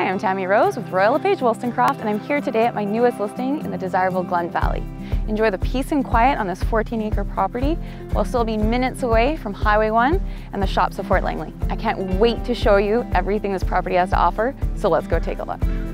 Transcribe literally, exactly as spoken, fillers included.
I'm Tammy Rose with Royal LePage Wollstonecroft, and I'm here today at my newest listing in the desirable Glen Valley. Enjoy the peace and quiet on this fourteen acre property while still being minutes away from Highway one and the shops of Fort Langley. I can't wait to show you everything this property has to offer, so let's go take a look.